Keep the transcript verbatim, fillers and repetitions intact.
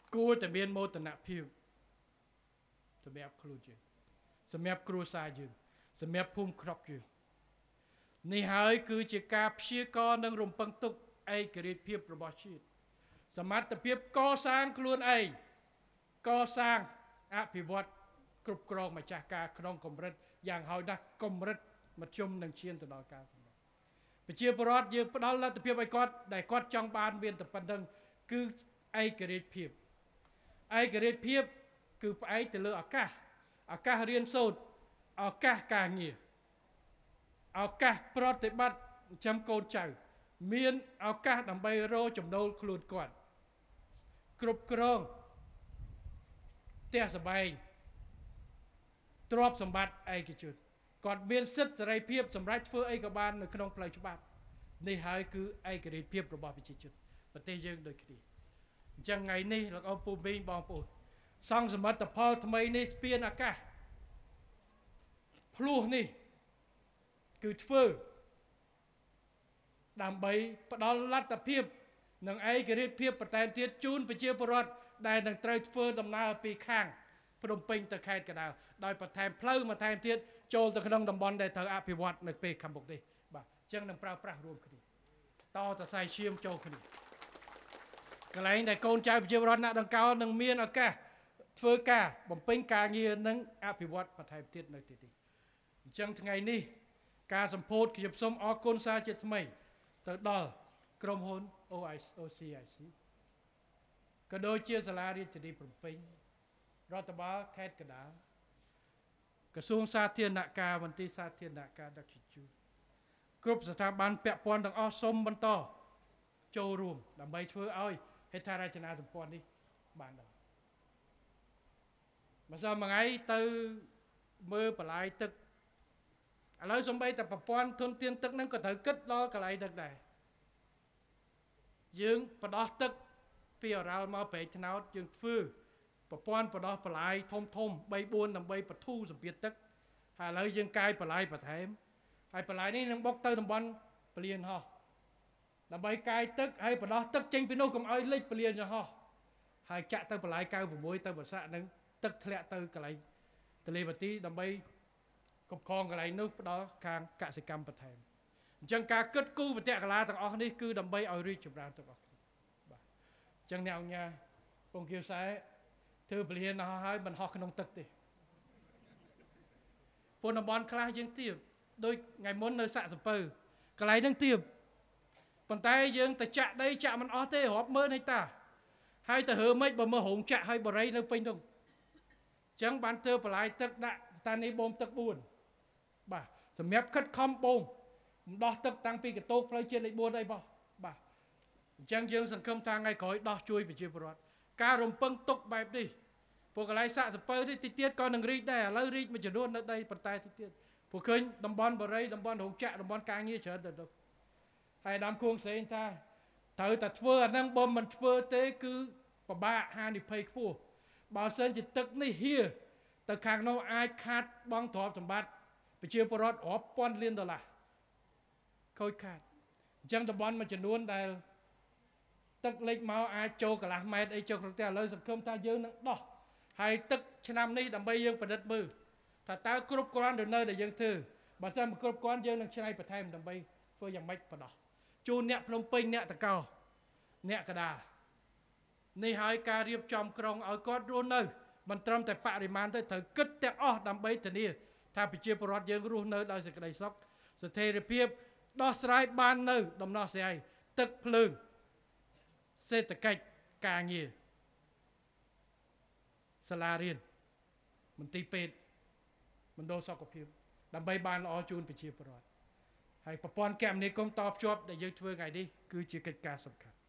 គួរតែមានមោទនភាពសម្រាប់ខ្លួនយើងសម្រាប់គ្រួសារយើងសម្រាប់ភូមិស្រុកយើងនេះហើយគឺជាការព្យាករណ៍និងរំពឹងទុកឯករាជ្យភាពរបស់ជាតិសមត្ថភាពកសាងខ្លួនឯងកសាងអភិវឌ្ឍគ្រប់គ្រងម្ចាស់ការក្នុងកម្រិតយ៉ាងហោចណាស់កម្រិតមធ្យមនឹងឈានទៅដល់ការសម្រេចប្រជាពលរដ្ឋយើងផ្ដល់លទ្ធភាពឲ្យគាត់ដែលគាត់ចង់បានមានតែប៉ុណ្្នឹងគឺឯករាជ្យភាពឯករាជ្យភាពគឺផ្អែកទៅលើឱកាសឱកាសរៀនសូត្រឱកាសការងារឱកាសប្រតិបត្តិចាំកូនចៅមានឱកាសដើម្បីរកចំណូលខ្លួនគាត់គ្រប់គ្រងផ្ទះសម្បែងទ្រព្យសម្បត្តិឯកជនគាត់មានសិទ្ធិសេរីភាពសម្រាប់ធ្វើអីក៏បាននៅក្នុងផ្លូវច្បាប់នេះហើយគឺឯករាជ្យភាពរបស់ប្រជាជនប្រទេសយើងដូចគ្នាអញ្ចឹងថ្ងៃនេះលោកអ៊ំពូមីងបងប្អូនសង្ឃសមិទ្ធផលថ្មីនេះស្ពានអាកាសភ្លោះនេះគឺធ្វើដើម្បីផ្ដល់លទ្ធភាពនិងឯករាជ្យភាពបន្ថែមទៀតជូនប្រជាពលរដ្ឋដែលនឹងត្រូវធ្វើដំណើរពីខាងភ្នំពេញទៅខេត្តកណ្ដាលដោយបន្ថែមផ្លូវបន្ថែមទៀតចូលទៅក្នុងតំបន់ដែលត្រូវអភិវឌ្ឍនៅពេលខាងមុខនេះបាទអញ្ចឹងនឹងប្រើប្រាស់រួមគ្នាតតសៃឈាមចូលគ្នាកន្លែងដែលកូនចៅប្រជាពលរដ្ឋអ្នកដង្កោនឹងមានឱកាសធ្វើការបំពេញការងារនិងអភិវឌ្ឍបន្ថែមទៀតនៅទីនេះអញ្ចឹងថ្ងៃនេះការសម្ពោធខ្ញុំសូមអរគុណសារជាថ្មីទៅដល់ក្រុមហ៊ុន អូ សី អាយ ស៊ី ក៏ដូចជាសាលារាជធានីភ្នំពេញរដ្ឋបាលខេត្តកណ្ដាលក្រសួងសាធារណការមន្ទីរសាធារណការដឹកជញ្ជូនគ្រប់ស្ថាប័នពាក់ព័ន្ធទាំងអស់សូមបន្តចូលរួមដើម្បីធ្វើឲ្យហេដ្ឋារចនាសម្ព័ន្ធនេះបានដល់ម្សិលមួយថ្ងៃទៅមើលបន្លាយទឹកឥឡូវសំបីតែប្រព័ន្ធធនធានទឹកហ្នឹងក៏ត្រូវគិតដល់កន្លែងទឹកដែរយើងបដោះទឹកពីអរ៉ាល់មកប្រែកថ្នោតយើងធ្វើប្រព័ន្ធបដោះបន្លាយធំធំបីបួនដើម្បីបន្ធូរសម្ពាធទឹកហើយឥឡូវយើងកាយបន្លាយបន្ថែមហើយបន្លាយនេះនឹងបុកទៅតំបន់ពលានហោះដើម្បីកាយទឹកហើយបដោះទឹកចេញពីនោះកុំឲ្យលិចពលានហោះហើយចាក់ទៅបន្លាយកៅ៦ទៅបសាក់នឹងទឹកធ្លាក់ទៅកន្លែងទលេបាទីដើម្បីគ្រប់គ្រងកន្លែងនោះផ្ដល់ខាងកសិកម្មបន្ថែមអញ្ចឹងការគិតគូរបតិកលាទាំងអស់នេះគឺដើម្បីឲ្យរីកចម្រើនទាំងអស់គ្នាបាទអញ្ចឹងអ្នកអង្គការពងគៀវខ្សែធ្វើពលានហោះហើយមិនហោះក្នុងទឹកទេពលតំបន់ខ្លះយើងទៀបដូចថ្ងៃមុននៅសាក់សំពៅកន្លែងហ្នឹងទៀបប៉ុន្តែយើងទៅចាក់ដីចាក់មិនអស់ទេរាប់ម៉ឺនហិកតាហើយទៅហើមិនបើមើលរោងចាក់ហើយបរិយនៅពេញនោះអញ្ចឹងបានធ្វើបន្លាយទឹកដាក់ស្ថានីយ៍បូមទឹកបួនបាទសម្រាប់ខិតខំបូមម្ដោះទឹកតាំងពីកតោកផ្លូវជាតិលេខបួនអីបោះបាទអញ្ចឹងយើងសង្ឃឹមថាថ្ងៃក្រោយដោះជួយប្រជាពលរដ្ឋការរំពឹងទុកបែបនេះពួកកន្លែងសាក់សំពៅនេះតិចទៀតក៏នឹងរីកដែរឥឡូវរីកមួយចំនួននៅដីប៉ុន្តែតិចទៀតពួកឃើញតំបន់បរិយតំបន់រោងចក្រតំបន់ការងារច្រើនទៅទៅហើយដើមគួងផ្សេងថាត្រូវតែធ្វើអាហ្នឹងបើមិនធ្វើទេគឺពិបាកហានិភ័យខ្ពស់បើសិនជាទឹកនេះហៀទៅខាងនោះអាចខាតបង់ទ្រព្យសម្បត្តិប្រជាពលរដ្ឋរាប់ពាន់លានដុល្លារខូចខាតអញ្ចឹងតំបន់មួយចំនួនដែលទឹកលិចមកអាចចូលកន្លះម៉ែត្រអីចូលក្នុងផ្ទះឥឡូវសង្ឃឹមថាយើងនឹងដោះហើយទឹកឆ្នាំនេះដើម្បីយើងពិនិត្យមើលថាតើគ្រប់គ្រាន់ឬនៅដែលយើងធ្វើបើសិនមិនគ្រប់គ្រាន់យើងនឹងឆ្នៃបន្ថែមដើម្បីធ្វើយ៉ាងម៉េចបដោះជូនអ្នកភ្នំពេញអ្នកតកោអ្នកកដាលនេះហើយការរៀបចំក្រុងឲ្យគាត់រស់នៅមិនត្រឹមតែបរិមាណទេត្រូវគិតទាំងអស់ដើម្បីធានាថាប្រជាពលរដ្ឋយើងរស់នៅដោយសេចក្តីសុខស្ថិរភាពដោះស្រាយបាននៅដំណោះស្រាយទឹកភ្លើងសេដ្ឋកិច្ចការងារសាលារៀនមន្ទីរពេទ្យមណ្ឌលសុខភាពដើម្បីបានល្អជូនប្រជាពលរដ្ឋហើយប្រព័ន្ធគមនាគមន៍តភ្ជាប់ដែលយើងធ្វើថ្ងៃនេះគឺជាកិច្ចការសំខាន់